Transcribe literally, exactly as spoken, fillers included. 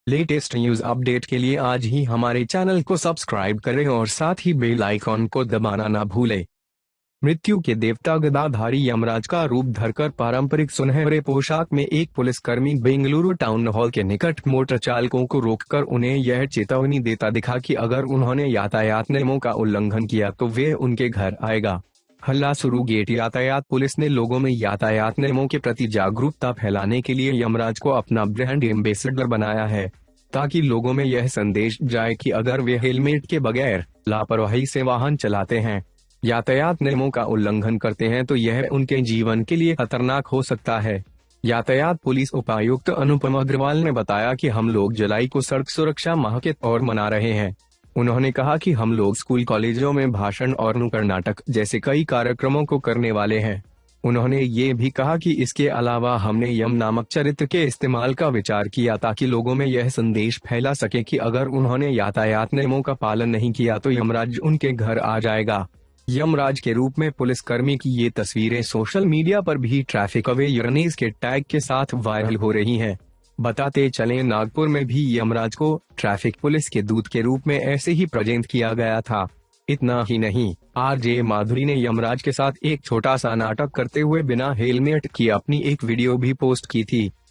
Latest news update के लिए आज ही हमारे चैनल को सब्सक्राइब करें और साथ ही बेल आइकॉन को दबाना ना भूलें। मृत्यु के देवता गदाधारी यमराज का रूप धरकर पारंपरिक सुनहरे पोशाक में एक पुलिसकर्मी बेंगलुरु टाउन हॉल के निकट मोटर चालकों को रोककर उन्हें यह चेतावनी देता दिखा कि अगर उन्होंने यातायात नियमों का उल्लंघन किया तो वे उनके घर आएगा। हलासुरु गेट यातायात पुलिस ने लोगों में यातायात नियमों के प्रति जागरूकता फैलाने के लिए यमराज को अपना ब्रांड एम्बेसडर बनाया है, ताकि लोगों में यह संदेश जाए कि अगर वे हेलमेट के बगैर लापरवाही से वाहन चलाते हैं, यातायात नियमों का उल्लंघन करते हैं तो यह उनके जीवन के लिए खतरनाक हो सकता है। यातायात पुलिस उपायुक्त अनुपम अग्रवाल ने बताया कि हम लोग जुलाई को सड़क सुरक्षा माह के तौर मना रहे हैं। उन्होंने कहा कि हम लोग स्कूल कॉलेजों में भाषण और नुक्कड़ नाटक जैसे कई कार्यक्रमों को करने वाले हैं। उन्होंने ये भी कहा कि इसके अलावा हमने यम नामक चरित्र के इस्तेमाल का विचार किया ताकि लोगों में यह संदेश फैला सके कि अगर उन्होंने यातायात नियमों का पालन नहीं किया तो यमराज उनके घर आ जाएगा। यमराज के रूप में पुलिसकर्मी की ये तस्वीरें सोशल मीडिया पर भी ट्रैफिक अवेयरनेस के टैग के साथ वायरल हो रही हैं। बताते चलें, नागपुर में भी यमराज को ट्रैफिक पुलिस के दूत के रूप में ऐसे ही प्रेजेंट किया गया था। इतना ही नहीं, आरजे माधुरी ने यमराज के साथ एक छोटा सा नाटक करते हुए बिना हेलमेट की अपनी एक वीडियो भी पोस्ट की थी।